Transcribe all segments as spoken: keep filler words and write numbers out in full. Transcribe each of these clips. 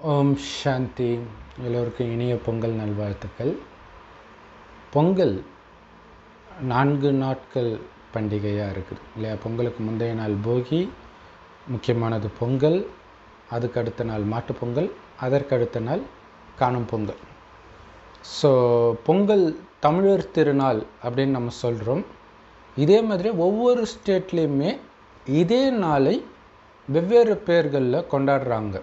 ஓம் சாந்தி. எல்லோருக்கும் இனிய பொங்கல் நல்வாழ்த்துக்கள். பொங்கல் நான்கு நாட்கள் பண்டிகையாக இருக்குது இல்லையா? பொங்கலுக்கு முந்தைய நாள் போகி, முக்கியமானது பொங்கல், அதுக்கு அடுத்த நாள் மாட்டுப்பொங்கல், அதற்கடுத்த நாள் காணும் பொங்கல். ஸோ பொங்கல் தமிழர் திருநாள் அப்படின்னு நம்ம சொல்கிறோம். இதே மாதிரி ஒவ்வொரு ஸ்டேட்லேயுமே இதே நாளை வெவ்வேறு பேர்களில் கொண்டாடுறாங்க.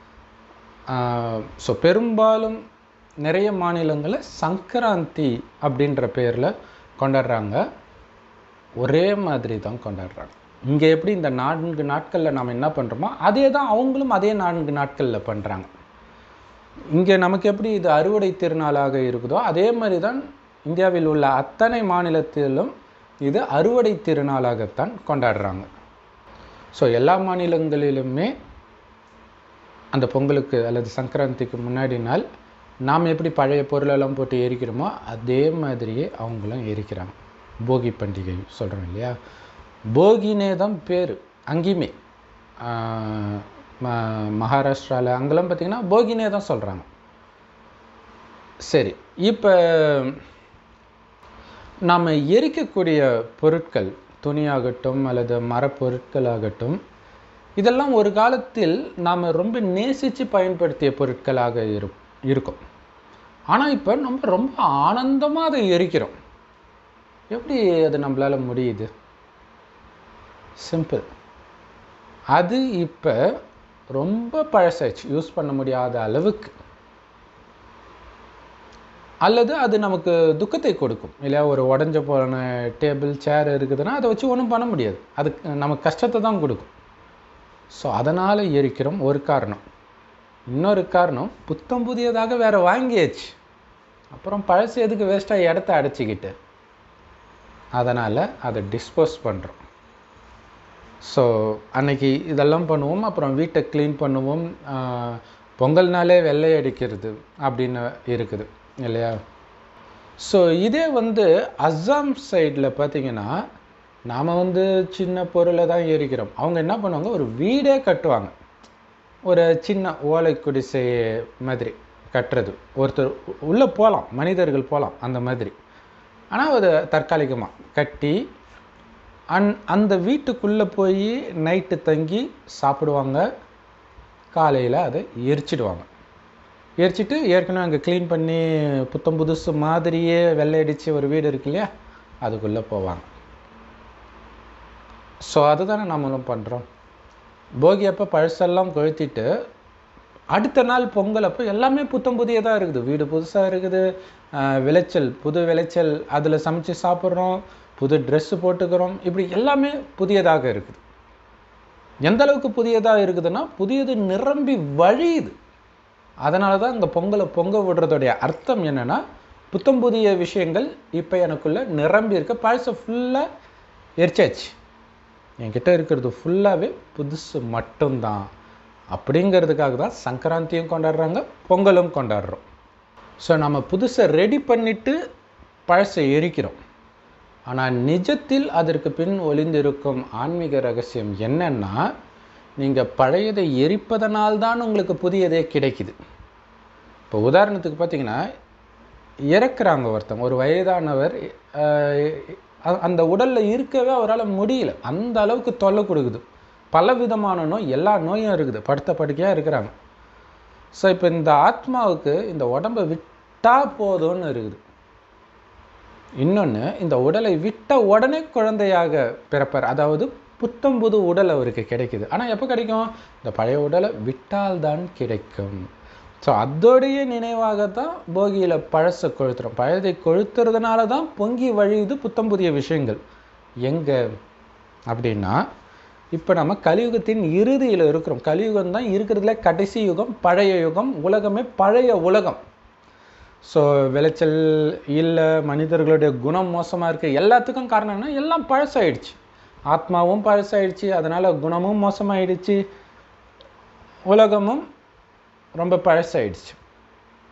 ஸோ பெரும்பாலும் நிறைய மாநிலங்களில் சங்கராந்தி அப்படின்ற பேரில் கொண்டாடுறாங்க. ஒரே மாதிரி தான் கொண்டாடுறாங்க. இங்கே எப்படி இந்த நான்கு நாட்களில் நாம் என்ன பண்ணுறோமோ அதே தான் அவங்களும் அதே நான்கு நாட்களில் பண்ணுறாங்க. இங்கே நமக்கு எப்படி இது அறுவடை திருநாளாக இருக்குதோ அதே மாதிரி தான் இந்தியாவில் உள்ள அத்தனை மாநிலத்திலும் இது அறுவடை திருநாளாகத்தான் கொண்டாடுறாங்க. ஸோ எல்லா மாநிலங்களிலுமே அந்த பொங்கலுக்கு அல்லது சங்கராந்திக்கு முன்னாடி நாள் நாம் எப்படி பழைய பொருளெல்லாம் போட்டு எரிக்கிறோமோ அதே மாதிரியே அவங்களும் எரிக்கிறாங்க. போகி பண்டிகை சொல்கிறோம் இல்லையா? போகினே தான் பேர். அங்கேயுமே மகாராஷ்டிராவில் அங்கெல்லாம் பார்த்திங்கன்னா போகினே தான் சொல்கிறாங்க. சரி, இப்போ நாம் எரிக்கக்கூடிய பொருட்கள், துணியாகட்டும் அல்லது மரப்பொருட்களாகட்டும், இதெல்லாம் ஒரு காலத்தில் நாம் ரொம்ப நேசித்து பயன்படுத்திய பொருட்களாக இரு இருக்கும் ஆனால் இப்போ நம்ம ரொம்ப ஆனந்தமாக அதை எரிக்கிறோம். எப்படி அது நம்மளால் முடியுது? சிம்பிள். அது இப்போ ரொம்ப பழசாயிடுச்சு, யூஸ் பண்ண முடியாத அளவுக்கு. அல்லது அது நமக்கு துக்கத்தை கொடுக்கும் இல்லையா? ஒரு உடஞ்ச போன டேபிள் சேர் இருக்குதுன்னா அதை வச்சு ஒன்றும் பண்ண முடியாது, அது நமக்கு கஷ்டத்தை தான் கொடுக்கும். ஸோ அதனால் எரிக்கிறோம் ஒரு காரணம். இன்னொரு காரணம், புத்தம் புதியதாக வேறு வாங்கியாச்சு, அப்புறம் பழசு எதுக்கு வேஸ்ட்டாக இடத்த அடைச்சிக்கிட்டு, அதனால் அதை டிஸ்போஸ் பண்ணுறோம். ஸோ அன்னைக்கு இதெல்லாம் பண்ணுவோம். அப்புறம் வீட்டை க்ளீன் பண்ணுவோம். பொங்கல்னாலே வெள்ளை அடிக்கிறது அப்படின்னு இருக்குது இல்லையா? ஸோ இதே வந்து அஸ்ஸாம் சைடில் பார்த்திங்கன்னா நாம் வந்து சின்ன பொருளை தான் எரிக்கிறோம். அவங்க என்ன பண்ணுவாங்க, ஒரு வீடே கட்டுவாங்க. ஒரு சின்ன ஓலை குடிசை மாதிரி கட்டுறது. ஒருத்தர் உள்ளே போகலாம், மனிதர்கள் போகலாம் அந்த மாதிரி. ஆனால் அது தற்காலிகமாக கட்டி அந் அந்த வீட்டுக்குள்ளே போய் நைட்டு தங்கி சாப்பிடுவாங்க. காலையில் அதை எரிச்சிடுவாங்க. எரிச்சிட்டு ஏற்கனவே அங்கே க்ளீன் பண்ணி புத்தம் புதுசு மாதிரியே வெள்ளை அடித்து ஒரு வீடு இருக்கு இல்லையா, அதுக்குள்ளே போவாங்க. ஸோ அதுதானே நம்மளும் பண்ணுறோம். போகி அப்போ பழசெல்லாம் கொளுத்திட்டு அடுத்த நாள் பொங்கல் அப்போ எல்லாமே புத்தம் புதியதாக இருக்குது. வீடு புதுசாக இருக்குது, விளைச்சல் புது விளைச்சல், அதில் சமைச்சு சாப்பிட்றோம், புது ட்ரெஸ்ஸு போட்டுக்கிறோம், இப்படி எல்லாமே புதியதாக இருக்குது. எந்த அளவுக்கு புதியதாக இருக்குதுன்னா புதியது நிரம்பி வழியுது. அதனால தான் இந்த பொங்கலை பொங்க விடுறதுடைய அர்த்தம் என்னென்னா, புத்தம் புதிய விஷயங்கள் இப்போ எனக்குள்ளே நிரம்பி இருக்க, பழசை ஃபுல்லாக எரிச்சாச்சு, என்கிட்ட இருக்கிறது ஃபுல்லாகவே புதுசு மட்டும்தான் அப்படிங்கிறதுக்காக தான் சங்கராந்தியும் கொண்டாடுறாங்க, பொங்கலும் கொண்டாடுறோம். ஸோ நம்ம புதுசை ரெடி பண்ணிவிட்டு பழசை எரிக்கிறோம். ஆனால் நிஜத்தில் அதற்கு பின் ஒளிந்திருக்கும் ஆன்மீக ரகசியம் என்னன்னா, நீங்கள் பழையதை எரிப்பதனால்தான் உங்களுக்கு புதியதே கிடைக்குது. இப்போ உதாரணத்துக்கு பார்த்திங்கன்னா, இறக்குறாங்க ஒருத்தங்க, ஒரு வயதானவர், அந்த உடலில் இருக்கவே அவரால் முடியல, அந்த அளவுக்கு தொல்லை கொடுக்குது. பல விதமான நோய், எல்லா நோயும் இருக்குது, படுத்த படுக்கையாக இருக்கிறாங்க. ஸோ இப்போ இந்த ஆத்மாவுக்கு இந்த உடம்பை விட்டால் போதும்னு இருக்குது. இன்னொன்று, இந்த உடலை விட்ட உடனே குழந்தையாக பிறப்பார், அதாவது புத்தம் புது உடல் அவருக்கு கிடைக்குது. ஆனால் எப்போ கிடைக்கும்? இந்த பழைய உடலை விட்டால்தான் கிடைக்கும். ஸோ அதோடைய நினைவாகத்தான் போகியில் பழசை கொளுத்துறோம். பழதை கொளுத்துறதுனால தான் பொங்கி வழியுது புத்தம் புதிய விஷயங்கள். எங்கே அப்படின்னா, இப்போ நம்ம கலியுகத்தின் இறுதியில் இருக்கிறோம். கலியுகம் தான் இருக்கிறதுல கடைசி யுகம், பழைய யுகம், உலகமே பழைய உலகம். ஸோ விளைச்சல் இல்லை, மனிதர்களுடைய குணம் மோசமாக இருக்குது, எல்லாத்துக்கும் காரணம்னா எல்லாம் பழசாயிடுச்சு. ஆத்மாவும் பழசாயிடுச்சு, அதனால் குணமும் மோசமாயிடுச்சு, உலகமும் ரொம்ப பழசாயிடுச்சு,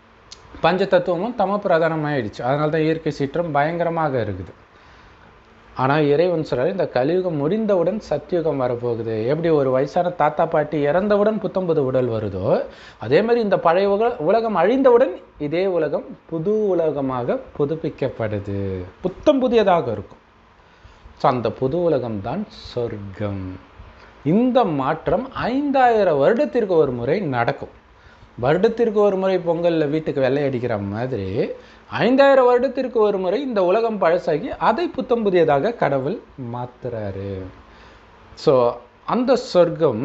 பஞ்ச தத்துவமும் தம பிரதானமாகிடுச்சு. அதனால தான் இயற்கை சீற்றம் பயங்கரமாக இருக்குது. ஆனால் இறைவன் சொல்கிறார், இந்த கலியுகம் முடிந்தவுடன் சத்தியுகம் வரப்போகுது. எப்படி ஒரு வயசான தாத்தா பாட்டி இறந்தவுடன் புத்தம்புது உடல் வருதோ, அதே மாதிரி இந்த பழைய உல உலகம் அழிந்தவுடன் இதே உலகம் புது உலகமாக புதுப்பிக்கப்படுது, புத்தம் புதியதாக இருக்கும். ஸோ அந்த புது உலகம் தான் சொர்க்கம். இந்த மாற்றம் ஐந்தாயிரம் வருடத்திற்கு ஒரு முறை நடக்கும். வருடத்திற்கு ஒரு முறை பொங்கலில் வீட்டுக்கு வெள்ளை அடிக்கிற மாதிரி ஐந்தாயிரம் வருடத்திற்கு ஒரு முறை இந்த உலகம் பழசாகி அதை புத்தம் புதியதாக கடவுள் மாத்துறாரு. ஸோ அந்த சொர்க்கம்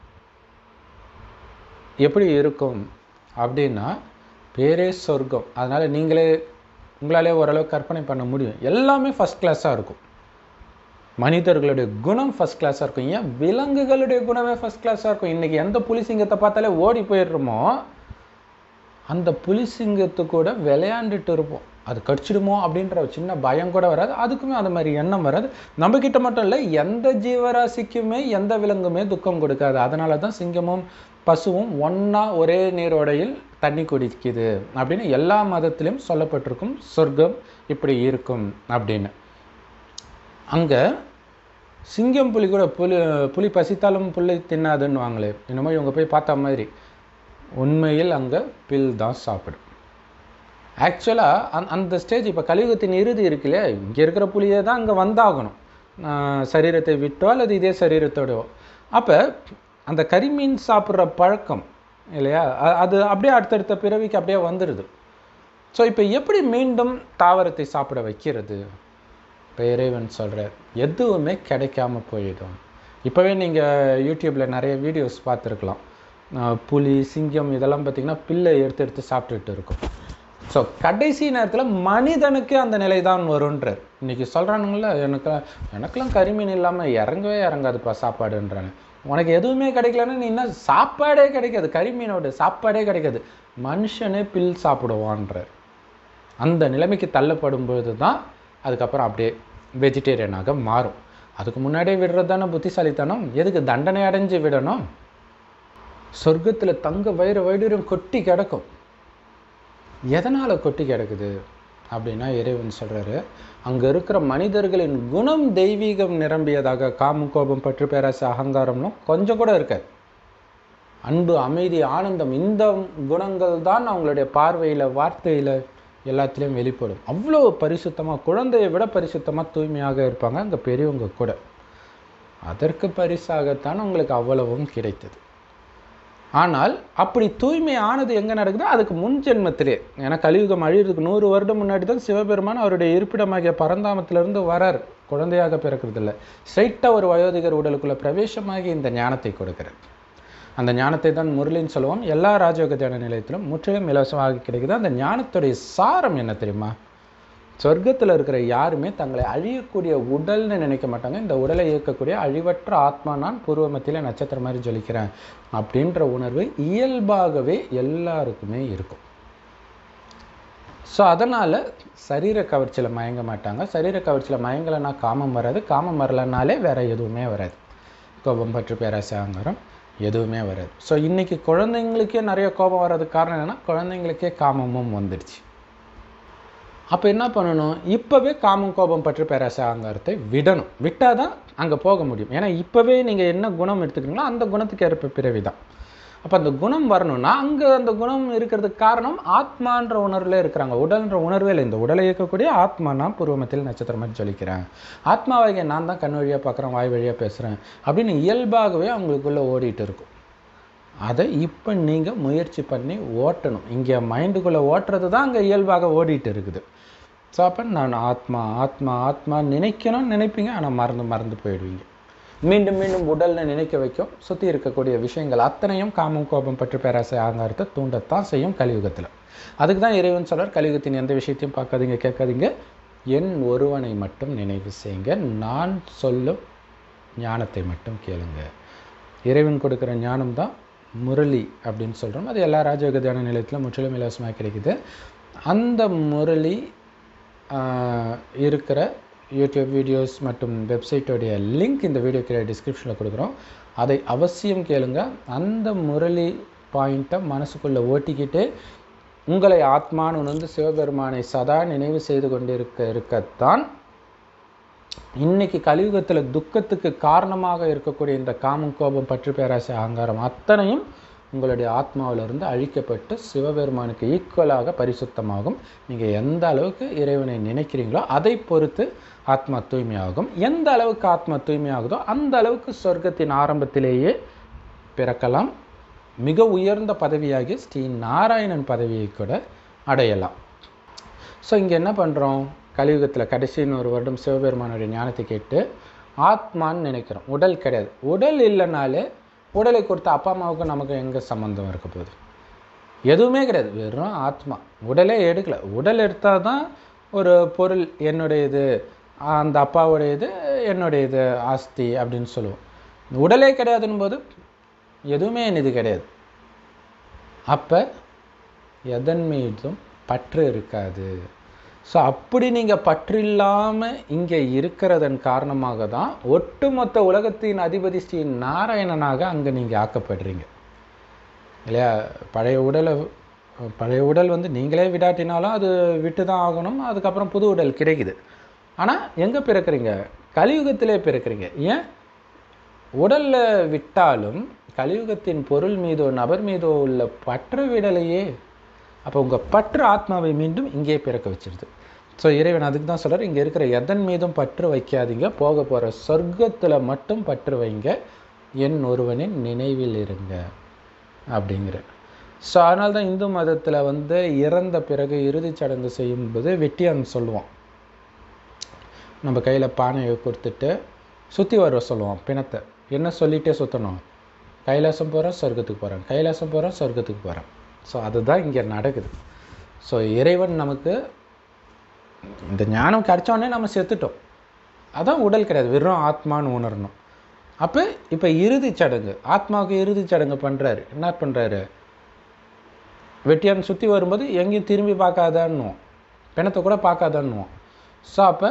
எப்படி இருக்கும் அப்படின்னா, பேரே சொர்க்கம். அதனால் நீங்களே உங்களாலே ஓரளவு கற்பனை பண்ண முடியும். எல்லாமே ஃபஸ்ட் கிளாஸாக இருக்கும். மனிதர்களுடைய குணம் ஃபஸ்ட் கிளாஸாக இருக்கும். ஏன் விலங்குகளுடைய குணமே ஃபஸ்ட் கிளாஸாக இருக்கும். இன்றைக்கி எந்த புலி சிங்கத்தை பார்த்தாலே ஓடி போயிடுறோமோ, அந்த புலி சிங்கத்து கூட விளையாண்டுட்டு இருப்போம். அது கடிச்சிடுமோ அப்படின்ற ஒரு சின்ன பயம் கூட வராது. அதுக்குமே அந்த மாதிரி எண்ணம் வராது. நம்மக்கிட்ட மட்டும் இல்லை, எந்த ஜீவராசிக்குமே எந்த விலங்குமே துக்கம் கொடுக்காது. அதனால தான் சிங்கமும் பசுவும் ஒன்றா ஒரே நீரோடையில் தண்ணி குடிக்குது அப்படின்னு எல்லா மதத்திலையும் சொல்லப்பட்டிருக்கும். சொர்க்கம் இப்படி இருக்கும் அப்படின்னு. அங்கே சிங்கம் புலி கூட புலி புலி பசித்தாலும் புல்லை தின்னாதுன்னு வாங்களே, என்னமோ இவங்க போய் பார்த்த மாதிரி உண்மையில் அங்கே பில் தான் சாப்பிடும். ஆக்சுவலாக அந் அந்த ஸ்டேஜ் இப்போ கலியுகத்தின் இறுதி இருக்குல்லையா, இங்கே இருக்கிற புலியே தான் அங்கே வந்தாகணும், சரீரத்தை விட்டோ அல்லது இதே சரீரத்தோடோ. அப்போ அந்த கரிமீன் சாப்பிட்ற பழக்கம் இல்லையா, அது அப்படியே அடுத்தடுத்த பிறவிக்கு அப்படியே வந்துடுது. ஸோ இப்போ எப்படி மீண்டும் தாவரத்தை சாப்பிட வைக்கிறது? இப்போ இறைவன் சொல்கிறார், எதுவுமே கிடைக்காம போயிடும். இப்போவே நீங்கள் யூடியூப்பில் நிறைய வீடியோஸ் பார்த்துருக்கலாம். புலி சிங்கம் இதெல்லாம் பார்த்திங்கன்னா பில்லை எடுத்து எடுத்து சாப்பிட்டுட்டு இருக்கும். ஸோ கடைசி நேரத்தில் மனிதனுக்கு அந்த நிலை தான் வருன்றார். இன்றைக்கி சொல்கிறானுங்கள, எனக்கு எனக்கெல்லாம் கரிமீன் இல்லாமல் இறங்கவே இறங்காதுப்பா சாப்பாடுன்றாங்க. உனக்கு எதுவுமே கிடைக்கலன்னா நீ என்ன, சாப்பாடே கிடைக்காது, கரிமீனோட சாப்பாடே கிடைக்காது, மனுஷனே பில் சாப்பிடுவான்றார். அந்த நிலைமைக்கு தள்ளப்படும் பொழுது தான் அதுக்கப்புறம் அப்படியே வெஜிடேரியனாக மாறும். அதுக்கு முன்னாடியே விடுறது தானே புத்திசாலித்தனம். எதுக்கு தண்டனை அடைஞ்சு விடணும்? சொர்க்கத்தில் தங்க வயிறு வைடூரியம் கொட்டி கிடக்கும். எதனால் கொட்டி கிடக்குது அப்படின்னா, இறைவன் சொல்கிறாரு, அங்கே இருக்கிற மனிதர்களின் குணம் தெய்வீகம் நிரம்பியதாக, காமம் கோபம் பற்று பேராசை அகங்காரம்லாம் கொஞ்சம் கூட இருக்காது. அன்பு அமைதி ஆனந்தம், இந்த குணங்கள் தான் அவங்களுடைய பார்வையில் வார்த்தையில் எல்லாத்துலேயும் வெளிப்படும். அவ்வளோ பரிசுத்தமாக, குழந்தையை விட பரிசுத்தமாக தூய்மையாக இருப்பாங்க அங்கே பெரியவங்க கூட. அதற்கு பரிசாகத்தான் உங்களுக்கு அவ்வளவும் கிடைத்தது. ஆனால் அப்படி தூய்மை ஆனது எங்கே நடக்குதோ அதுக்கு முன் ஜென்மத்திலே. ஏன்னா கலியுகம் அழிகிறதுக்கு நூறு வருடம் முன்னாடி தான் சிவபெருமான் அவருடைய இருப்பிடமாகிய பரந்தாமத்திலிருந்து வரார். குழந்தையாக பிறக்கிறது இல்லை, ஸ்ட்ரைட்டாக ஒரு வயோதிகர் உடலுக்குள்ளே பிரவேசமாகி இந்த ஞானத்தை கொடுக்கிறார். அந்த ஞானத்தை தான் முரளின்னு சொல்லுவோம். எல்லா ராஜயோக தியான நிலையத்திலும் முற்றிலும் இலவசமாக கிடைக்குது. அந்த ஞானத்துடைய சாரம் என்ன தெரியுமா? சொர்க்கத்தில் இருக்கிற யாருமே தங்களை அழியக்கூடிய உடல்னு நினைக்க மாட்டாங்க. இந்த உடலை இயக்கக்கூடிய அழிவற்ற ஆத்மா நான் பூர்வ மத்தியில் நட்சத்திரம் மாதிரி ஜொலிக்கிறேன் அப்படின்ற உணர்வு இயல்பாகவே எல்லாருக்குமே இருக்கும். ஸோ அதனால் சரீர கவர்ச்சியில் மயங்க மாட்டாங்க. சரீர கவர்ச்சியில் மயங்கலைன்னா காமம் வராது, காமம் வரலைனாலே வேறு எதுவுமே வராது. கோபம் பற்று பேராசை அகங்காரம் எதுவுமே வராது. ஸோ இன்றைக்கி குழந்தைங்களுக்கே நிறைய கோபம் வர்றதுக்கு காரணம் என்னென்னா, குழந்தைங்களுக்கே காமமும் வந்துடுச்சு. அப்போ என்ன பண்ணணும்? இப்போவே காமம் கோபம் பற்று பேராசை அகங்காரத்தை விடணும். விட்டால் தான் அங்கே போக முடியும். ஏன்னா இப்போவே நீங்கள் என்ன குணம் எடுத்துக்கிறீங்களோ அந்த குணத்துக்கு ஏற்ப பிறவி தான். அப்போ அந்த குணம் வரணும்னா அங்கே அந்த குணம் இருக்கிறதுக்கு காரணம் ஆத்மான்ற உணர்வில் இருக்கிறாங்க. உடல்ன்ற உணர்வே இல்லை. இந்த உடலை இயக்கக்கூடிய ஆத்மா நான் பூர்வமத்தில் நட்சத்திரம் மாதிரி ஜொலிக்கிறேன், ஆத்மாவாகிய நான் தான் கண் வழியாக பார்க்குறேன், வாய் வழியாக பேசுகிறேன் அப்படின்னு இயல்பாகவே அவங்களுக்குள்ளே ஓடிட்டு இருக்கும். அதை இப்போ நீங்கள் முயற்சி பண்ணி ஓட்டணும். இங்கே மைண்டுக்குள்ளே ஓட்டுறது தான் அங்கே இயல்பாக ஓடிட்டு இருக்குது. ஸோ அப்போ நான் ஆத்மா ஆத்மா ஆத்மா நினைக்கணும்னு நினைப்பீங்க, ஆனால் மறந்து மறந்து போயிடுவீங்க. மீண்டும் மீண்டும் உடல்னு நினைக்க வைக்கும். சுற்றி இருக்கக்கூடிய விஷயங்கள் அத்தனையும் காமம் கோபம் பற்று பேராசை அகங்காரத்தை தூண்டத்தான் செய்யும் கலியுகத்தில். அதுக்கு தான் இறைவன் சொல்றார், கலியுகத்தின் எந்த விஷயத்தையும் பார்க்காதீங்க, கேட்காதீங்க, என் ஒருவனை மட்டும் நினைவு செய்யுங்க, நான் சொல்லும் ஞானத்தை மட்டும் கேளுங்க. இறைவன் கொடுக்குற ஞானம் தான் முரளி அப்படின்னு சொல்கிறோம். அது எல்லா ராஜயோக தியான நிலையத்திலும் முற்றிலும் இலவசமாக கிடைக்குது. அந்த முரளி இருக்கிற யூடியூப் வீடியோஸ் மற்றும் வெப்சைட்டோடைய லிங்க் இந்த வீடியோ கீழே டிஸ்கிரிப்ஷனில் கொடுக்குறோம். அதை அவசியம் கேளுங்க. அந்த முரளி பாயிண்ட்டை மனசுக்குள்ளே ஓட்டிக்கிட்டு உங்களை ஆத்மான்னு உணர்ந்து சிவபெருமானை சதா நினைவு செய்து கொண்டிருக்க இருக்கத்தான் இன்னைக்கு கலியுகத்தில் துக்கத்துக்கு காரணமாக இருக்கக்கூடிய இந்த காமம், கோபம், பற்று, பேராசை, அகங்காரம் அத்தனையும் உங்களுடைய ஆத்மாவிலிருந்து அழிக்கப்பட்டு சிவபெருமானுக்கு ஈக்குவலாக பரிசுத்தமாகும். நீங்கள் எந்த அளவுக்கு இறைவனை நினைக்கிறீங்களோ அதை பொறுத்து ஆத்மா தூய்மையாகும். எந்த அளவுக்கு ஆத்மா தூய்மையாகுதோ அந்த அளவுக்கு சொர்க்கத்தின் ஆரம்பத்திலேயே பிறக்கலாம். மிக உயர்ந்த பதவியாகி ஸ்ரீ நாராயணன் பதவியை கூட அடையலாம். ஸோ இங்கே என்ன பண்ணுறோம்? கலியுகத்தில் கடைசின்னு ஒரு வருடம் சிவபெருமானுடைய ஞானத்தை கேட்டு ஆத்மான்னு நினைக்கிறோம். உடல் கிடையாது. உடல் இல்லைனாலே உடலை கொடுத்த அப்பா அம்மாவுக்கு நமக்கு எங்கே சம்மந்தம் இருக்க போகுது? எதுவுமே கிடையாது. வெறும் ஆத்மா. உடலே எடுக்கலை. உடல் எடுத்தால் தான் ஒரு பொருள் என்னுடையது, அந்த அப்பாவுடையது, என்னுடையது, ஆஸ்தி அப்படின்னு சொல்லுவோம். உடலே கிடையாதுன்னு போது எதுவுமே இது கிடையாது. அப்போ எதன் மீதும் பற்று இருக்காது. ஸோ அப்படி நீங்கள் பற்று இல்லாமல் இங்கே இருக்கிறதன் காரணமாக தான் ஒட்டுமொத்த உலகத்தின் அதிபதி ஸ்ரீ நாராயணனாக அங்கே நீங்கள் ஆக்கப்படுறீங்க இல்லையா? பழைய உடலை பழைய உடல் வந்து நீங்களே விடாட்டினாலும் அது விட்டு தான் ஆகணும். அதுக்கப்புறம் புது உடல் கிடைக்குது. ஆனால் எங்கே பிறக்கிறீங்க? கலியுகத்திலே பிறக்கிறீங்க. ஏன்? உடலில் விட்டாலும் கலியுகத்தின் பொருள் மீதோ நபர் மீதோ உள்ள பற்று விடலையே. அப்போ உங்கள் பற்று ஆத்மாவை மீண்டும் இங்கே பிறக்க வச்சிருது. ஸோ இறைவன் அதுக்கு தான் சொல்கிறார், இங்கே இருக்கிற எதன் மீதும் பற்று வைக்காதீங்க, போக போகிற சொர்க்கத்தில் மட்டும் பற்று வைங்க, என் ஒருவனின் நினைவில் இருங்க அப்படிங்கிற. ஸோ அதனால தான் இந்து மதத்தில் வந்து இறந்த பிறகு இறுதிச் சடங்கு செய்யும்போது வெட்டியான் சொல்லுவோம். நம்ம கையில் பானையை கொடுத்துட்டு சுற்றி வர சொல்லுவோம் பிணத்தை. என்ன சொல்லிகிட்டே சுற்றணும்? கைலாசம் போகிறோம், சொர்க்கத்துக்கு போகிறேன், கைலாசம் போகிறோம், சொர்க்கத்துக்கு போகிறேன். ஸோ அதுதான் இங்கே நடக்குது. ஸோ இறைவன் நமக்கு இந்த ஞானம் கிடைச்சோடனே நம்ம செத்துட்டோம். அதான் உடல் கிடையாது, வெறும் ஆத்மான்னு உணரணும். அப்போ இப்போ இறுதி சடங்கு, ஆத்மாவுக்கு இறுதி சடங்கு பண்ணுறாரு. என்ன பண்ணுறாரு? வெட்டியான் சுற்றி வரும்போது எங்கேயும் திரும்பி பார்க்காதான்னுவோம், பிணத்தை கூட பார்க்காதான்னுவோம். ஸோ அப்போ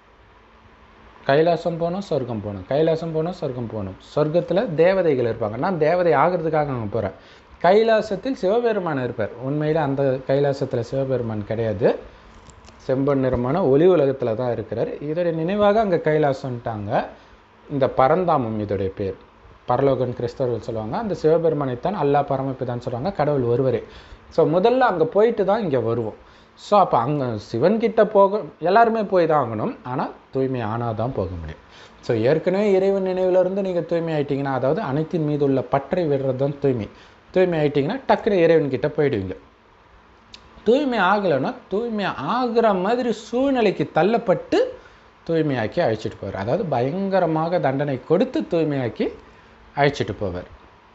கைலாசம் போகணும், சொர்க்கம் போகணும், கைலாசம் போகணும், சொர்க்கம் போகணும். சொர்க்கத்தில் தேவதைகள் இருப்பாங்க. நான் தேவதை ஆகிறதுக்காக அங்கே போகிறேன். கைலாசத்தில் சிவபெருமான் இருப்பார். உண்மையில் அந்த கைலாசத்தில் சிவபெருமான் கிடையாது, செம்பன் நிறமான ஒளி உலகத்தில் தான் இருக்கிறார். இதோடைய நினைவாக அங்கே கைலாசம்ட்டாங்க. இந்த பரந்தாமம் இதோடைய பேர். பரலோகன் கிறிஸ்தவர்கள் சொல்லுவாங்க. அந்த சிவபெருமானைத்தான் அல்லாஹ் பரமபிதான்னு சொல்லுவாங்க, கடவுள் ஒருவரே. ஸோ முதல்ல அங்கே போயிட்டு தான் இங்கே வருவோம். ஸோ அப்போ அங்கே சிவன்கிட்ட போக எல்லாருமே போய் தான் ஆகணும். ஆனால் தூய்மை ஆனால் தான் போக முடியும். ஸோ ஏற்கனவே இறைவன் நினைவிலிருந்து நீங்கள் தூய்மை ஆகிட்டிங்கன்னா, அதாவது அனைத்தின் மீது உள்ள பற்றை விடுறது தான் தூய்மை. தூய்மை ஆகிட்டிங்கன்னா டக்குனு இறைவன்கிட்ட போயிடுவீங்க. தூய்மை ஆகலைன்னா தூய்மை ஆகிற மாதிரி சூழ்நிலைக்கு தள்ளப்பட்டு தூய்மையாக்கி அழைச்சிட்டு போவார். அதாவது பயங்கரமாக தண்டனை கொடுத்து தூய்மையாக்கி அழைச்சிட்டு போவார்.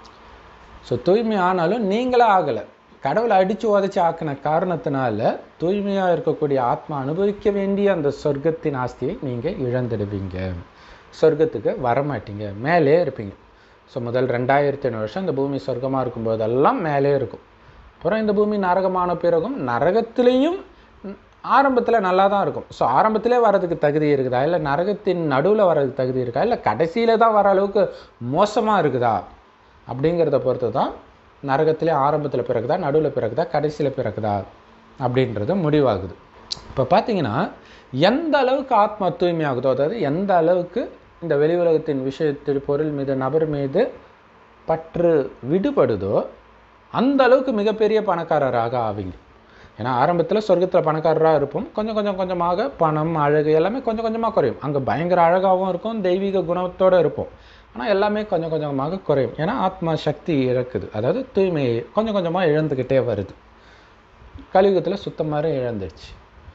ஸோ தூய்மை ஆனாலும் நீங்களே ஆகலை, கடவுளை அடித்து உதச்சி ஆக்கின காரணத்தினால தூய்மையாக இருக்கக்கூடிய ஆத்மா அனுபவிக்க வேண்டிய அந்த சொர்க்கத்தின் ஆஸ்தியை நீங்கள் இழந்துடுவீங்க. சொர்க்கத்துக்கு வரமாட்டீங்க, மேலே இருப்பீங்க. ஸோ முதல் ரெண்டாயிரத்தி ஐநூறு வருஷம் இந்த பூமி சொர்க்கமாக இருக்கும்போதெல்லாம் மேலே இருக்கும். அப்புறம் இந்த பூமி நரகமான பிறகும் நரகத்திலையும் ஆரம்பத்தில் நல்லா தான் இருக்கும். ஸோ ஆரம்பத்திலே வர்றதுக்கு தகுதி இருக்குதா, இல்லை நரகத்தின் நடுவில் வர்றதுக்கு தகுதி இருக்கா, இல்லை கடைசியில் தான் வர அளவுக்கு மோசமாக இருக்குதா அப்படிங்கிறத பொறுத்து தான் நரகத்திலே ஆரம்பத்தில் பிறகுதா, நடுவில் பிறகுதா, கடைசியில் பிறகுதா அப்படின்றது முடிவாகுது. இப்போ பார்த்தீங்கன்னா எந்த அளவுக்கு ஆத்மா தூய்மையாகுதோ, அதாவது எந்த அளவுக்கு இந்த வெளி உலகத்தின் விஷயத்தில் பொருள் மீது நபர் மீது பற்று விடுபடுதோ அந்த அளவுக்கு மிகப்பெரிய பணக்காரராக ஆவீங்க. ஏன்னா ஆரம்பத்தில் சொர்க்கத்தில் பணக்காரராக இருப்போம், கொஞ்சம் கொஞ்சம் கொஞ்சமாக பணம், அழகு எல்லாமே கொஞ்சம் கொஞ்சமாக குறையும். அங்கே பயங்கர அழகாகவும் இருக்கும், தெய்வீக குணத்தோடு இருப்போம். ஆனால் எல்லாமே கொஞ்சம் கொஞ்சமாக குறையும். ஏன்னா ஆத்மா சக்தி இழக்குது, அதாவது தூய்மையை கொஞ்சம் கொஞ்சமாக இழந்துக்கிட்டே வருது. கலியுகத்தில் சுத்தமாக இழந்துடுச்சு.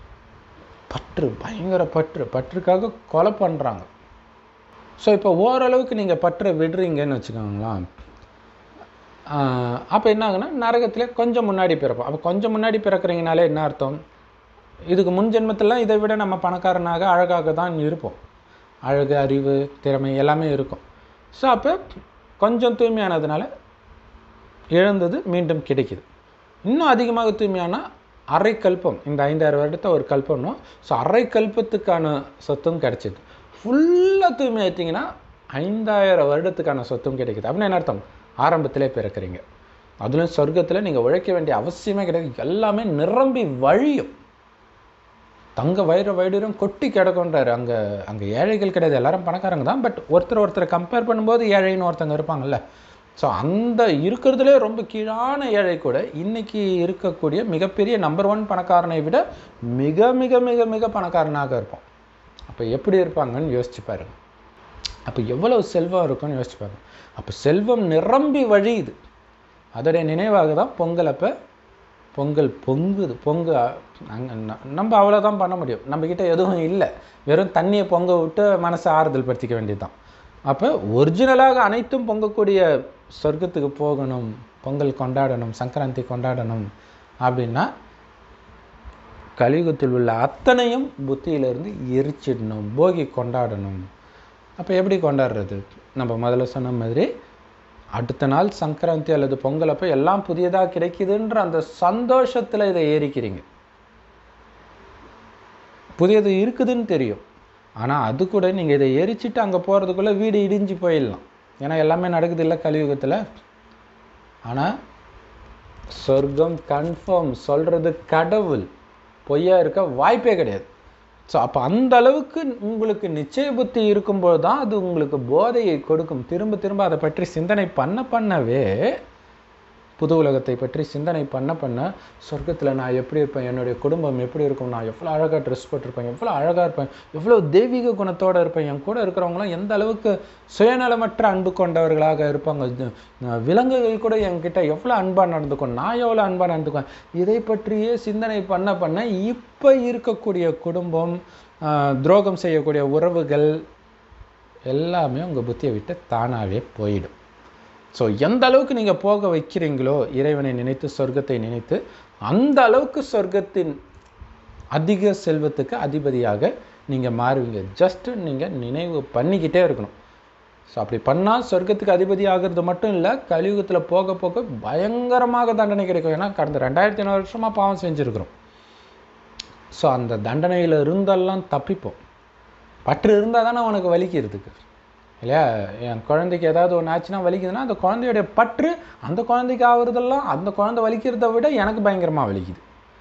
பற்று, பயங்கர பற்று, பற்றுக்காக கொலை பண்ணுறாங்க. ஸோ இப்போ ஓரளவுக்கு நீங்கள் பற்றை விடுறீங்கன்னு வச்சுக்கோங்களேன். அப்போ என்ன ஆகுனா நரகத்திலே கொஞ்சம் முன்னாடி பிறப்போம். அப்போ கொஞ்சம் முன்னாடி பிறக்கிறீங்கனாலே என்ன அர்த்தம்? இதுக்கு முன் ஜென்மத்திலாம் இதை விட நம்ம பணக்காரனாக அழகாக தான் இருப்போம். அழகு, அறிவு, திறமை எல்லாமே இருக்கும். ஸோ அப்போ கொஞ்சம் தூய்மையானதுனால இழந்தது மீண்டும் கிடைக்குது. இன்னும் அதிகமாக தூய்மையான அரை கல்பம், இந்த ஐந்தாயிரம் வருடத்தை ஒரு கல்பம்னோம். ஸோ அரை கல்பத்துக்கான சொத்தும் கிடைச்சிது. ஃபுல்லாக தூய்மை ஆயிட்டிங்கன்னா ஐந்தாயிரம் வருடத்துக்கான சொத்தும் கிடைக்குது. அப்படின்னு என்ன அர்த்தம்? ஆரம்பத்திலே பிறக்கிறீங்க. அதுலேயும் சொர்க்கத்தில் நீங்கள் உழைக்க வேண்டிய அவசியமே கிடையாது, எல்லாமே நிரம்பி வழியும். தங்க வைர வைடூரியம் கொட்டி கிடக்குன்றாரு. அங்கே அங்கே ஏழைகள் கிடையாது, எல்லாரும் பணக்காரங்க தான். பட் ஒருத்தர் ஒருத்தரை கம்பேர் பண்ணும்போது ஏழைன்னு ஒருத்தங்க இருப்பாங்கல்ல. ஸோ அந்த இருக்கிறதுலே ரொம்ப கீழான ஏழை கூட இன்னைக்கு இருக்கக்கூடிய மிகப்பெரிய நம்பர் ஒன் பணக்காரனை விட மிக மிக மிக மிக பணக்காரனாக இருப்போம். அப்போ எப்படி இருப்பாங்கன்னு யோசிச்சு பாருங்க. அப்போ எவ்வளவு செல்வம் இருக்குன்னு யோசிச்சு பாருங்க. அப்போ செல்வம் நிரம்பி வழியுது. அதோடைய நினைவாக தான் பொங்கல். அப்போ பொங்கல் பொங்குது. பொங்கு அங்கே நம்ம அவ்வளோதான் பண்ண முடியும். நம்மக்கிட்ட எதுவும் இல்லை, வெறும் தண்ணியை பொங்க விட்டு மனசை ஆறுதல் படுத்திக்க வேண்டியது தான். அப்போ ஒரிஜினலாக அனைத்தும் பொங்கக்கூடிய சொர்க்கத்துக்கு போகணும், பொங்கல் கொண்டாடணும், சங்கராந்தி கொண்டாடணும் அப்படின்னா கலியுகத்தில் உள்ள அத்தனையும் புத்தியிலிருந்து எரிச்சிடணும், போகி கொண்டாடணும். அப்போ எப்படி கொண்டாடுறது? நம்ம முதல்ல சொன்ன மாதிரி அடுத்த நாள் சங்கராந்தி அல்லது பொங்கல் அப்போ எல்லாம் புதியதாக கிடைக்குதுன்ற அந்த சந்தோஷத்தில் இதை ஏறிக்கிறீங்க. புதியது இருக்குதுன்னு தெரியும், ஆனால் அது கூட நீங்கள் இதை எரிச்சிட்டு அங்கே போகிறதுக்குள்ளே வீடு இடிஞ்சு போயிடலாம். ஏன்னா எல்லாமே நடக்குது இல்லை கலியுகத்தில். ஆனால் சொர்க்கம் கன்ஃபார்ம் சொல்கிறது கடவுள், பொய்யா இருக்க வாய்ப்பே கிடையாது. ஸோ அப்போ அந்த அளவுக்கு உங்களுக்கு நிச்சய புத்தி இருக்கும்போது தான் அது உங்களுக்கு போதையை கொடுக்கும். திரும்ப திரும்ப அதை பற்றி சிந்தனை பண்ண பண்ணவே, புது உலகத்தை பற்றி சிந்தனை பண்ண பண்ண, சொர்க்கத்தில் நான் எப்படி இருப்பேன், என்னுடைய குடும்பம் எப்படி இருக்கும், நான் எவ்வளோ அழகாக ட்ரெஸ் போட்டிருப்பேன், எவ்வளோ அழகாக இருப்பேன், எவ்வளோ தெய்வீக குணத்தோடு இருப்பேன், என் கூட இருக்கிறவங்களாம் எந்த அளவுக்கு சுயநலமற்ற அன்பு கொண்டவர்களாக இருப்பாங்க, விலங்குகள் கூட என்கிட்ட எவ்வளோ அன்பாக நடந்துக்கும், நான் எவ்வளோ அன்பாக நடந்துக்குவேன், இதை பற்றியே சிந்தனை பண்ண பண்ண இப்போ இருக்கக்கூடிய குடும்பம், துரோகம் செய்யக்கூடிய உறவுகள் எல்லாமே உங்கள் புத்தியை விட்டு தானாகவே போயிடும். ஸோ எந்த அளவுக்கு நீங்கள் போக வைக்கிறீங்களோ இறைவனை நினைத்து, சொர்க்கத்தை நினைத்து, அந்த அளவுக்கு சொர்க்கத்தின் அதிக செல்வத்துக்கு அதிபதியாக நீங்கள் மாறுவீங்க. ஜஸ்ட்டு நீங்கள் நினைவு பண்ணிக்கிட்டே இருக்கணும். ஸோ அப்படி பண்ணால் சொர்க்கத்துக்கு அதிபதி ஆகிறது மட்டும் இல்லை, கலியுகத்தில் போக போக பயங்கரமாக தண்டனை கிடைக்கும். ஏன்னா கடந்த ரெண்டாயிரத்தி ஐநூறு வருஷமாக பாவம் செஞ்சுருக்கிறோம். ஸோ அந்த தண்டனையில் இருந்தெல்லாம் தப்பிப்போம். பற்று இருந்தால் தானே உனக்கு வலிக்கிறதுக்கு இல்லையா? என் குழந்தைக்கு ஏதாவது ஒன்று ஆச்சுன்னா வலிக்குதுன்னா அந்த குழந்தையோடைய பற்று அந்த குழந்தைக்கு ஆகுறதெல்லாம் அந்த குழந்தை வலிக்கிறத விட எனக்கு பயங்கரமாக வலிக்குது.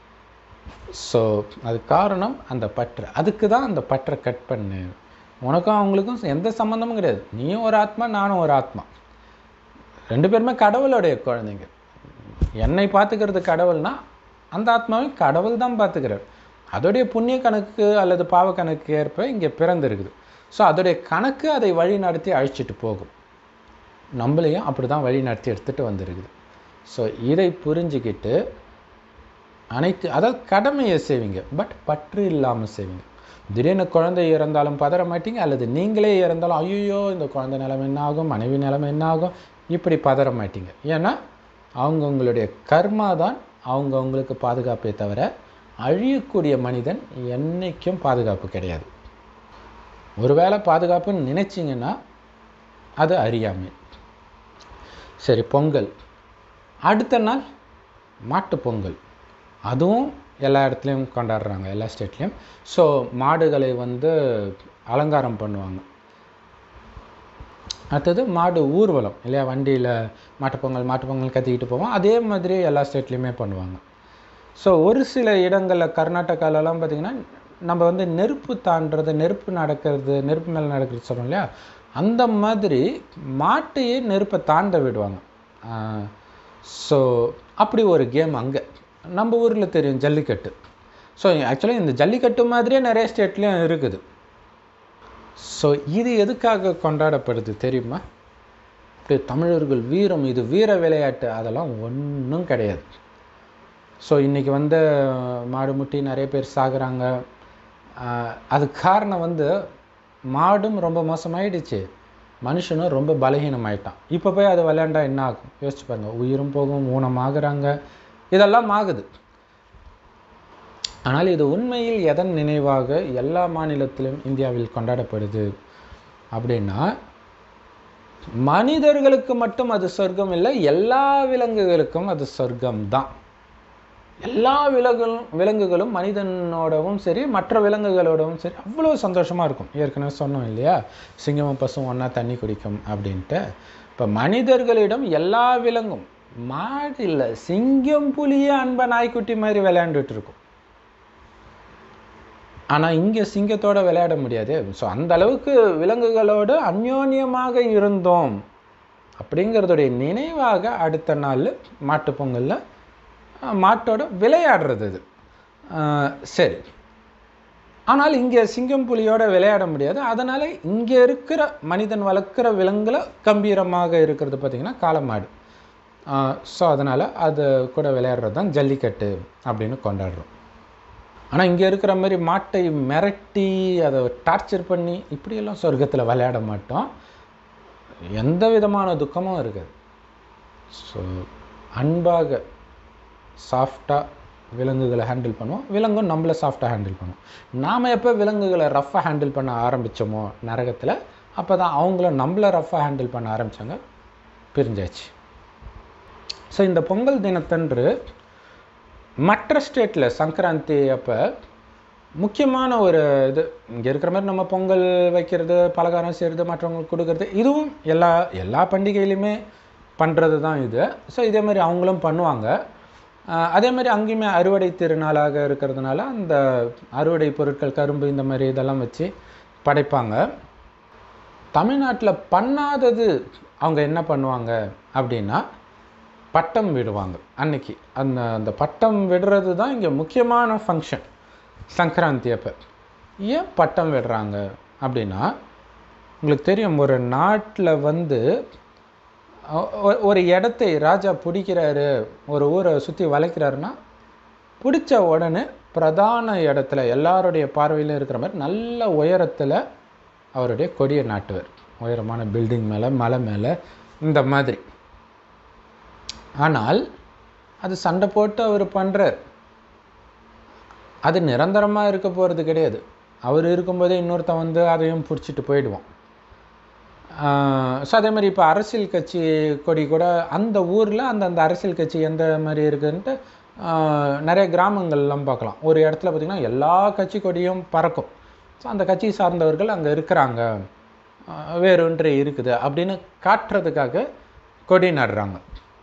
ஸோ அது காரணம் அந்த பற்று. அதுக்கு தான் அந்த பற்றை கட் பண்ணு. உனக்கும் அவங்களுக்கும் எந்த சம்மந்தமும் கிடையாது. நீயும் ஒரு ஆத்மா, நானும் ஒரு ஆத்மா, ரெண்டு பேருமே கடவுளுடைய குழந்தைங்க. என்னை பார்த்துக்கிறது கடவுள்னா அந்த ஆத்மாவை கடவுள் தான் பார்த்துக்கிறார். அதோடைய புண்ணிய கணக்கு அல்லது பாவ கணக்கு ஏற்ப இங்கே பிறந்திருக்குது. ஸோ அதோடைய கணக்கு அதை வழி நடத்தி அழைச்சிட்டு போகும். நம்மளையும் அப்படி தான் வழி நடத்தி எடுத்துகிட்டு வந்துருக்குது. ஸோ இதை புரிஞ்சுக்கிட்டு அனைத்து, அதாவது கடமையை செய்வீங்க, பட் பற்று இல்லாமல் செய்வீங்க. திடீர்னு குழந்தை இறந்தாலும் பதற மாட்டீங்க, அல்லது நீங்களே இறந்தாலும் ஐயோ இந்த குழந்தை நிலைமை என்ன ஆகும், மனைவி நிலைமை என்ன ஆகும், இப்படி பதற மாட்டீங்க. ஏன்னா அவங்கவுங்களுடைய கர்மா தான் அவங்கவுங்களுக்கு பாதுகாப்பே தவிர அழியக்கூடிய மனிதன் என்றைக்கும் பாதுகாப்பு கிடையாது. ஒருவேளை பாதுகாப்புன்னு நினைச்சிங்கன்னா அது அறியாமை. சரி, பொங்கல் அடுத்த நாள் மாட்டு பொங்கல், அதுவும் எல்லா இடத்துலையும் கொண்டாடுறாங்க, எல்லா ஸ்டேட்லேயும். ஸோ மாடுகளை வந்து அலங்காரம் பண்ணுவாங்க. அடுத்தது மாடு ஊர்வலம் இல்லையா, வண்டியில் மாட்டுப்பொங்கல் மாட்டுப்பொங்கல் கத்திக்கிட்டு போவோம். அதே மாதிரி எல்லா ஸ்டேட்லேயுமே பண்ணுவாங்க. ஸோ ஒரு சில இடங்களில் கர்நாடகாலெலாம் பார்த்திங்கன்னா நம்ம வந்து நெருப்பு தாண்டுறது, நெருப்பு நடக்கிறது, நெருப்பு மேலே நடக்கிறது சொல்கிறோம் இல்லையா, அந்த மாதிரி மாட்டையே நெருப்பை தாண்ட விடுவாங்க. ஸோ அப்படி ஒரு கேம் அங்கே நம்ம ஊரில் தெரியும், ஜல்லிக்கட்டு. ஸோ ஆக்சுவலாக இந்த ஜல்லிக்கட்டு மாதிரியே நிறைய ஸ்டேட்லேயும் இருக்குது. ஸோ இது எதுக்காக கொண்டாடப்படுது தெரியுமா? இப்படி தமிழர்கள் வீரம், இது வீர விளையாட்டு, அதெல்லாம் ஒன்றும் கிடையாது. ஸோ இன்றைக்கி வந்து மாடு முட்டி நிறைய பேர் சாகுறாங்க. அதுக்கு காரணம் வந்து மாடும் ரொம்ப மோசமாயிடுச்சு, மனுஷனும் ரொம்ப பலகீனமாயிட்டான். இப்போ போய் அது விளையாண்டா என்ன ஆகும் யோசிச்சு பாருங்கள். உயிரும் போகும், ஊனமாகறாங்க, இதெல்லாம் ஆகுது. ஆனால் இது உண்மையில் எதன் நினைவாக எல்லா மாநிலத்திலும் இந்தியாவில் கொண்டாடப்படுது அப்படின்னா, மனிதர்களுக்கு மட்டும் அது சொர்க்கம் இல்லை, எல்லா விலங்குகளுக்கும் அது சொர்க்கம் தான். எல்லா விலங்குகளும் விலங்குகளும் மனிதனோடவும் சரி மற்ற விலங்குகளோடவும் சரி அவ்வளோ சந்தோஷமாக இருக்கும். ஏற்கனவே சொன்னோம் இல்லையா, சிங்கமும் பசும் ஒன்றா தண்ணி குடிக்கும் அப்படின்ட்டு. இப்போ மனிதர்களிடம் எல்லா விலங்கும், மாடு இல்லை, சிங்கம் புலியே அன்பை நாய்க்குட்டி மாதிரி விளையாண்டுட்டு இருக்கும். ஆனால் இங்கே சிங்கத்தோடு விளையாட முடியாது. ஸோ அந்த அளவுக்கு விலங்குகளோடு அந்யோன்யமாக இருந்தோம் அப்படிங்கிறதுடைய நினைவாக அடுத்த நாள் மாட்டுப் பொங்கலில் மாட்டோட விளையாடுறது இது. சரி, ஆனால் இங்கே சிங்கம் புலியோடு விளையாட முடியாது. அதனால் இங்கே இருக்கிற மனிதன் வளர்க்குற விலங்குல கம்பீரமாக இருக்கிறது பார்த்திங்கன்னா காளமாடு. ஸோ அதனால் அது கூட விளையாடுறது தான் ஜல்லிக்கட்டு அப்படின்னு கொண்டாடுறோம். ஆனால் இங்கே இருக்கிற மாதிரி மாட்டை மிரட்டி அதை டார்ச்சர் பண்ணி இப்படியெல்லாம் சொர்க்கத்தில் விளையாட மாட்டோம். எந்த விதமான துக்கமும் இருக்காது. ஸோ அன்பாக சாஃப்டாக விலங்குகளை ஹேண்டில் பண்ணுவோம், விலங்கும் நம்மளை சாஃப்டாக ஹேண்டில் பண்ணுவோம். நாம் எப்போ விலங்குகளை ரஃப்பாக ஹேண்டில் பண்ண ஆரம்பித்தோமோ நரகத்தில், அப்போ தான் அவங்களும் நம்மளை ரஃப்பாக ஹேண்டில் பண்ண ஆரம்பித்தாங்க, பிரிஞ்சாச்சு. ஸோ இந்த பொங்கல் தினத்தன்று மற்ற ஸ்டேட்டில் சங்கராந்தி அப்போ முக்கியமான ஒரு இது, இங்கே இருக்கிற மாதிரி நம்ம பொங்கல் வைக்கிறது, பலகாரம் செய்கிறது, மற்றவங்களுக்கு கொடுக்கறது, இதுவும் எல்லா எல்லா பண்டிகையிலுமே பண்ணுறது தான் இது. ஸோ இதே மாதிரி அவங்களும் பண்ணுவாங்க. அதே மாதிரி அங்கேயுமே அறுவடை திருநாளாக இருக்கிறதுனால அந்த அறுவடை பொருட்கள், கரும்பு, இந்த மாதிரி இதெல்லாம் வச்சு படைப்பாங்க. தமிழ்நாட்டில் பண்ணாதது அவங்க என்ன பண்ணுவாங்க அப்படின்னா பட்டம் விடுவாங்க. அன்னைக்கு அந்த அந்த பட்டம் விடுறது தான் இங்கே முக்கியமான ஃபங்க்ஷன் சங்கராந்தி அப்போ. ஏன் பட்டம் விடுறாங்க அப்படின்னா, உங்களுக்கு தெரியும், ஒரு நாட்டில் வந்து ஒரு இடத்தை ராஜா பிடிக்கிறாரு, ஒரு ஊரை சுற்றி வளைக்கிறாருன்னா, பிடிச்ச உடனே பிரதான இடத்துல எல்லாருடைய பார்வையிலும் இருக்கிற மாதிரி நல்ல உயரத்தில் அவருடைய கொடியை நாட்டுவார். உயரமான பில்டிங் மேலே, மலை மேலே, இந்த மாதிரி. ஆனால் அது சண்டை போட்டு அவர் பண்ணுறார். அது நிரந்தரமாக இருக்க போகிறது கிடையாது. அவர் இருக்கும்போதே இன்னொருத்தன் வந்து அதையும் பிடிச்சிட்டு போயிடுவான். ஸோ அதே மாதிரி இப்போ அரசியல் கட்சி கொடி கூட அந்த ஊரில் அந்த அந்த அரசியல் கட்சி எந்த மாதிரி இருக்குதுன்ட்டு நிறைய கிராமங்கள்லாம் பார்க்கலாம். ஒரு இடத்துல பார்த்திங்கன்னா எல்லா கட்சி கொடியும் பறக்கும். ஸோ அந்த கட்சி சார்ந்தவர்கள் அங்கே இருக்கிறாங்க, வேறொன்று இருக்குது அப்படின்னு காட்டுறதுக்காக கொடி நடுறாங்க.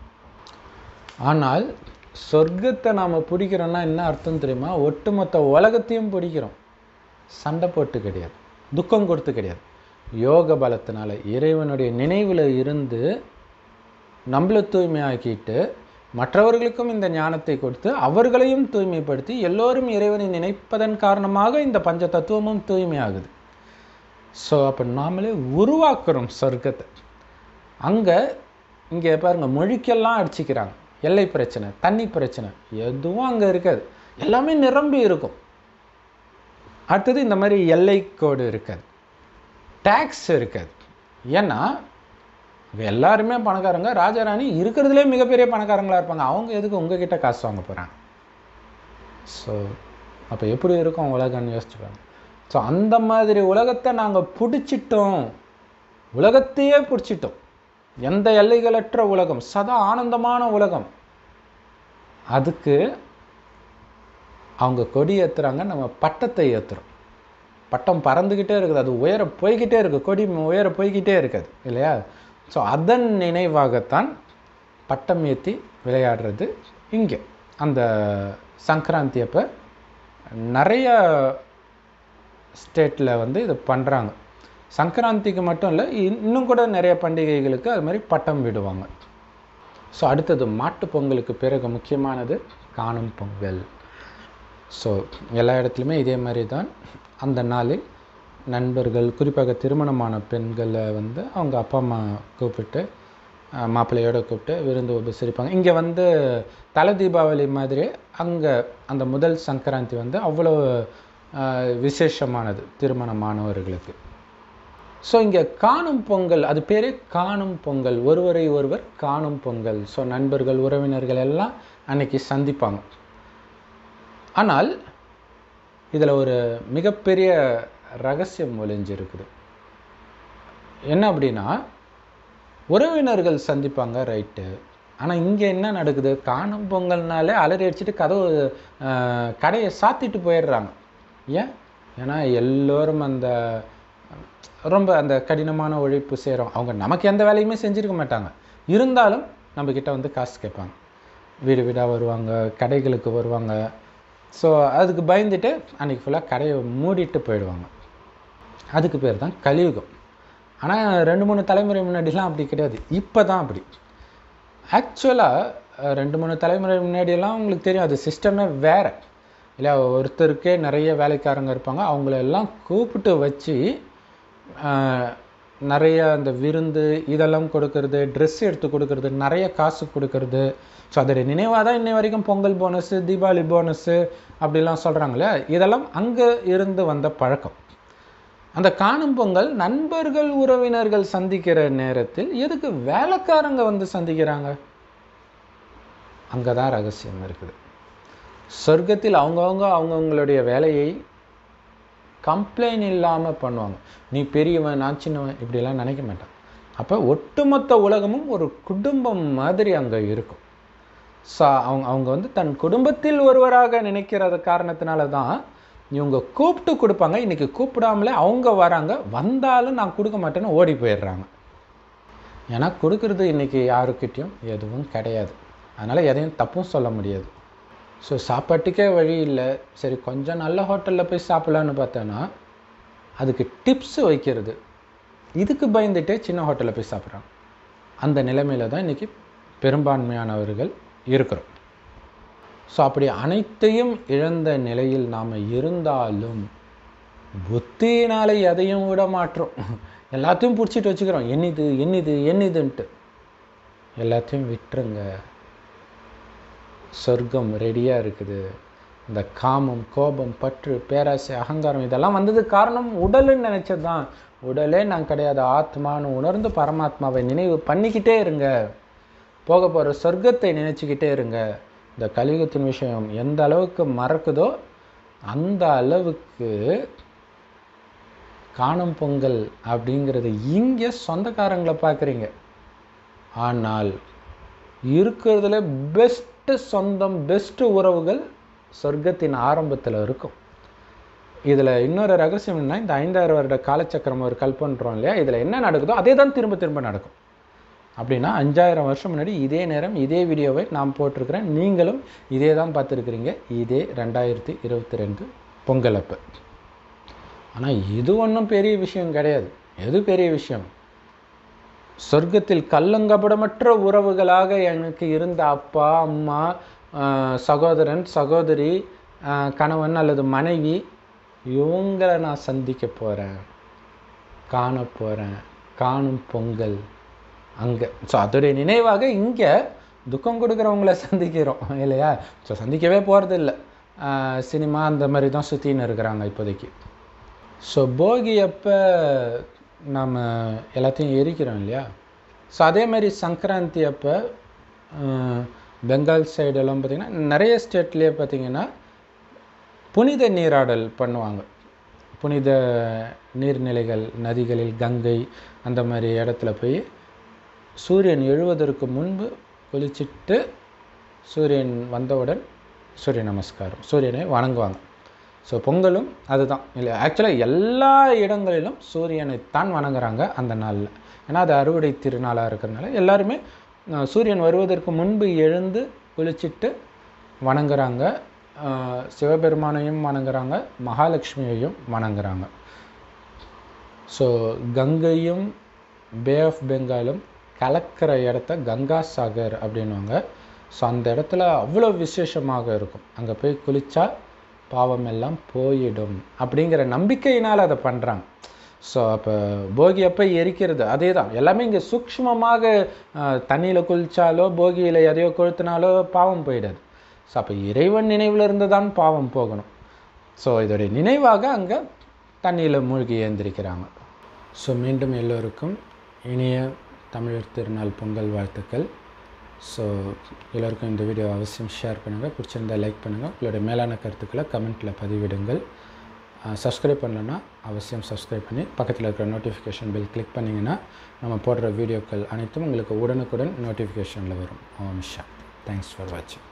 ஆனால் சொர்க்கத்தை நாம் பிடிக்கிறோன்னா என்ன அர்த்தம் தெரியுமா? ஒட்டுமொத்த உலகத்தையும் பிடிக்கிறோம். சண்டை போட்டு கிடையாது, துக்கம் கொடுத்து கிடையாது. யோக பலத்தினால இறைவனுடைய நினைவில் இருந்து நம்மளை தூய்மையாக்கிட்டு மற்றவர்களுக்கும் இந்த ஞானத்தை கொடுத்து அவர்களையும் தூய்மைப்படுத்தி எல்லோரும் இறைவனை நினைப்பதன் காரணமாக இந்த பஞ்ச தத்துவமும் தூய்மையாகுது. ஸோ அப்போ நாமளே உருவாக்குறோம் சொர்க்கத்தை. அங்கே இங்கே பாருங்கள், மொழிக்கெல்லாம் அடிச்சிக்கிறாங்க. எல்லை பிரச்சனை, தண்ணி பிரச்சனை எதுவும் அங்கே இருக்காது, எல்லாமே நிரம்பி இருக்கும். அடுத்தது இந்த மாதிரி எல்லை கோடு இருக்காது, டேக்ஸ் இருக்காது. ஏன்னா எல்லாருமே பணக்காரங்க, ராஜாராணி இருக்கிறதுலே மிகப்பெரிய பணக்காரங்களாக இருப்பாங்க. அவங்க எதுக்கு உங்ககிட்ட காசு வாங்க போகிறாங்க? ஸோ அப்போ எப்படி இருக்கும் உலகம்னு யோசிச்சுப்பாங்க. ஸோ அந்த மாதிரி உலகத்தை நாங்கள் பிடிச்சிட்டோம், உலகத்தையே பிடிச்சிட்டோம். எந்த எல்லைகளற்ற உலகம், சதா ஆனந்தமான உலகம். அதுக்கு அவங்க கொடி ஏற்றுறாங்க, நம்ம பட்டத்தை ஏற்றுறோம். பட்டம் பறந்துக்கிட்டே இருக்குது, அது உயர போய்கிட்டே இருக்குது, கொடி உயர போய்கிட்டே இருக்காது இல்லையா? ஸோ அதன் நினைவாகத்தான் பட்டம் ஏற்றி விளையாடுறது இங்கே அந்த சங்கராந்தி அப்போ நிறைய ஸ்டேட்டில் வந்து இது பண்ணுறாங்க. சங்கராந்திக்கு மட்டும் இல்லை, இன்னும் கூட நிறைய பண்டிகைகளுக்கு அது மாதிரி பட்டம் விடுவாங்க. ஸோ அடுத்தது மாட்டு பொங்கலுக்கு பிறகு முக்கியமானது காணும் பொங்கல். ஸோ எல்லா இடத்துலையுமே இதே மாதிரி தான் அந்த நாளில் நண்பர்கள், குறிப்பாக திருமணமான பெண்களை வந்து அவங்க அப்பா அம்மா கூப்பிட்டு மாப்பிள்ளையோடு கூப்பிட்டு விருந்து உபசரிப்பாங்க. இங்கே வந்து தலை தீபாவளி மாதிரி அங்கே அந்த முதல் சங்கராந்தி வந்து அவ்வளோ விசேஷமானது திருமணமானவர்களுக்கு. ஸோ இங்கே காணும் பொங்கல், அது பேரே காணும் பொங்கல், ஒருவரை ஒருவர் காணும் பொங்கல். ஸோ நண்பர்கள், உறவினர்கள் எல்லாம் அன்னைக்கு சந்திப்பாங்க. ஆனால் இதில் ஒரு மிகப்பெரிய ரகசியம் ஒளிஞ்சிருக்குது. என்ன அப்படின்னா, உறவினர்கள் சந்திப்பாங்க, ரைட்டு. ஆனால் இங்கே என்ன நடக்குது? காணும் பொங்கல்னாலே அலறி அடிச்சுட்டு கதவு கடையை சாத்திட்டு போயிடுறாங்க. ஏன்? ஏன்னா எல்லோரும் அந்த ரொம்ப அந்த கடினமான உழைப்பு செய்கிறோம். அவங்க நமக்கு எந்த வேலையுமே செஞ்சுருக்க மாட்டாங்க, இருந்தாலும் நம்மக்கிட்ட வந்து காசு கேட்பாங்க. வீடு வீடாக வருவாங்க, கடைகளுக்கு வருவாங்க. ஸோ அதுக்கு பயந்துட்டு அன்றைக்கி ஃபுல்லாக கடையை மூடிட்டு போயிடுவாங்க. அதுக்கு பேர் தான் கலியுகம். ஆனால் ரெண்டு மூணு தலைமுறை முன்னாடிலாம் அப்படி கிடையாது, இப்போ தான் அப்படி. ஆக்சுவலாக ரெண்டு மூணு தலைமுறை முன்னாடியெல்லாம் உங்களுக்கு தெரியும், அது சிஸ்டமே வேறு இல்லை. ஒருத்தருக்கே நிறைய வேலைக்காரங்க இருப்பாங்க, அவங்களெல்லாம் கூப்பிட்டு வச்சு நிறைய அந்த விருந்து இதெல்லாம் கொடுக்கறது, ட்ரெஸ் எடுத்து கொடுக்கறது, நிறைய காசு கொடுக்கறது. ஸோ அதோடைய நினைவாக தான் இன்னை வரைக்கும் பொங்கல் போனஸு, தீபாவளி போனஸு அப்படிலாம் சொல்கிறாங்களே, இதெல்லாம் அங்கே இருந்து வந்த பழக்கம். அந்த காணும் பொங்கல் நண்பர்கள் உறவினர்கள் சந்திக்கிற நேரத்தில் எதுக்கு வேலைக்காரங்க வந்து சந்திக்கிறாங்க? அங்கே தான் ரகசியம் இருக்குது. சொர்க்கத்தில் அவங்கவுங்க அவங்கவுங்களுடைய வேலையை கம்ப்ளைண்ட் இல்லாமல் பண்ணுவாங்க. நீ பெரியவன் நான் சின்னவன் இப்படிலாம் நினைக்க மாட்டான். அப்போ ஒட்டுமொத்த உலகமும் ஒரு குடும்பம் மாதிரி அங்கே இருக்கும். ஸோ அவங்க அவங்க வந்து தன் குடும்பத்தில் ஒருவராக நினைக்கிறது காரணத்தினால தான் இவங்க கூப்பிட்டு கொடுப்பாங்க. இன்றைக்கி கூப்பிடாமலே அவங்க வராங்க, வந்தாலும் நான் கொடுக்க மாட்டேன்னு ஓடி போயிடுறாங்க. ஏன்னா கொடுக்கறது இன்றைக்கி யாருக்கிட்டையும் எதுவும் கிடையாது. அதனால் எதையும் தப்பும் சொல்ல முடியாது. ஸோ சாப்பாட்டுக்கே வழி இல்லை, சரி கொஞ்சம் நல்ல ஹோட்டலில் போய் சாப்பிட்லான்னு பார்த்தோன்னா அதுக்கு டிப்ஸு வைக்கிறது, இதுக்கு பயந்துட்டே சின்ன ஹோட்டலில் போய் சாப்பிட்றாங்க. அந்த நிலைமையில் தான் இன்றைக்கி பெரும்பான்மையானவர்கள் இருக்கிறோம். ஸோ அப்படி அனைத்தையும் இழந்த நிலையில் நாம் இருந்தாலும் புத்தியினால் எதையும் விட மாற்றோம். எல்லாத்தையும் பிடிச்சிட்டு வச்சுக்கிறோம், என்னது என்னது என்னதுன்ட்டு. எல்லாத்தையும் விட்டுருங்க. சொர்க்கம் ரெடியாக இருக்குது. இந்த காமம், கோபம், பற்று, பேராசை, அகங்காரம் இதெல்லாம் வந்தது காரணம் உடலுன்னு நினச்சது தான். உடலே நான் கிடையாது, ஆத்மான்னு உணர்ந்து பரமாத்மாவை நினைவு பண்ணிக்கிட்டே இருங்க. போக போகிற சொர்க்கத்தை நினச்சிக்கிட்டே இருங்க. இந்த கலியுகத்தின் விஷயம் எந்த அளவுக்கு மறக்குதோ அந்த அளவுக்கு காணும் பொங்கல் அப்படிங்கிறது இங்கே சொந்தக்காரங்களை பார்க்குறீங்க. ஆனால் இருக்கிறதுல பெஸ்ட்டு சொந்தம், பெஸ்ட்டு உறவுகள் சொர்க்கத்தின் ஆரம்பத்தில் இருக்கும். இதில் இன்னொரு ரகசியம் என்ன, இந்த ஐந்தாயிரம் வருட காலச்சக்கரம் ஒரு கல் பண்ணுறோம் இல்லையா, இதில் என்ன நடக்குதோ அதே தான் திரும்ப திரும்ப நடக்கும். அப்படின்னா அஞ்சாயிரம் வருஷம் முன்னாடி இதே நேரம் இதே வீடியோவை நான் போட்டிருக்கிறேன், நீங்களும் இதே தான் பார்த்துருக்குறீங்க, இதே ரெண்டாயிரத்தி இருபத்தி ரெண்டு பொங்கல் அப்போ. ஆனால் இது ஒன்றும் பெரிய விஷயம் கிடையாது. எது பெரிய விஷயம்? சொர்க்கத்தில் கல்லங்கபடமற்ற உறவுகளாக எனக்கு இருந்த அப்பா, அம்மா, சகோதரன், சகோதரி, கணவன் அல்லது மனைவி, இவங்களை நான் சந்திக்க போகிறேன், காண போகிறேன். காணும் பொங்கல் அங்கே. ஸோ அதோடைய நினைவாக இங்கே துக்கம் கொடுக்குறவங்கள சந்திக்கிறோம் இல்லையா? ஸோ சந்திக்கவே போகிறது இல்லை, சினிமா அந்த மாதிரி தான் சுற்றின்னு இருக்கிறாங்க இப்போதைக்கு. ஸோ போகி அப்போ நாம் எல்லாத்தையும் எரிக்கிறோம் இல்லையா? ஸோ அதே மாதிரி சங்கராந்தி அப்போ பெங்கால் சைடெல்லாம் பார்த்திங்கன்னா நிறைய ஸ்டேட்லேயே பார்த்திங்கன்னா புனித நீராடல் பண்ணுவாங்க. புனித நீர்நிலைகள், நதிகளில், கங்கை அந்த மாதிரி இடத்துல போய் சூரியன் எழுவதற்கு முன்பு குளிச்சுட்டு சூரியன் வந்தவுடன் சூரிய நமஸ்காரம், சூரியனை வணங்குவாங்க. ஸோ பொங்கலும் அதுதான் இல்லை. ஆக்சுவலாக எல்லா இடங்களிலும் சூரியனைத்தான் வணங்குறாங்க அந்த நாளில். ஏன்னா அது அறுவடை திருநாளாக இருக்கிறதுனால எல்லாருமே சூரியன் வருவதற்கு முன்பு எழுந்து குளிச்சுட்டு வணங்குறாங்க. சிவபெருமானையும் வணங்குறாங்க, மகாலட்சுமியையும் வணங்குறாங்க. ஸோ கங்கையும் பே ஆஃப் பெங்காலும் கலக்கிற இடத்த கங்கா சாகர் அப்படின்வாங்க. ஸோ அந்த இடத்துல அவ்வளோ விசேஷமாக இருக்கும். அங்கே போய் குளித்தா பாவம் எல்லாம் போயிடும் அப்படிங்கிற நம்பிக்கையினால் அதை பண்ணுறாங்க. ஸோ அப்போ போகி அப்போ எரிக்கிறது அதே தான். எல்லாமே இங்கே சூக்ஷ்மமாக தண்ணியில் குளித்தாலோ போகியில் எதையோ கொளுத்தினாலோ பாவம் போயிடாது. ஸோ அப்போ இறைவன் நினைவில் இருந்து தான் பாவம் போகணும். ஸோ இதோடைய நினைவாக அங்கே தண்ணியில் மூழ்கி எழுந்திருக்கிறாங்க. ஸோ மீண்டும் எல்லோருக்கும் இனிய தமிழர் திருநாள் பொங்கல் வாழ்த்துக்கள். ஸோ எல்லோருக்கும் இந்த வீடியோ அவசியம் ஷேர் பண்ணுங்கள், பிடிச்சிருந்தால் லைக் பண்ணுங்கள், உங்களுடைய மேலான கருத்துக்களை கமெண்ட்டில் பதிவிடுங்கள். சப்ஸ்கிரைப் பண்ணலன்னா அவசியம் சப்ஸ்கிரைப் பண்ணி பக்கத்தில் இருக்கிற நோட்டிஃபிகேஷன் பெல் கிளிக் பண்ணிங்கன்னா நம்ம போடுற வீடியோக்கள் அனைத்தும் உங்களுக்கு உடனுக்குடன் நோட்டிஃபிகேஷனில் வரும். ஓம் ஷா. தேங்க்ஸ் ஃபார் வாட்சிங்.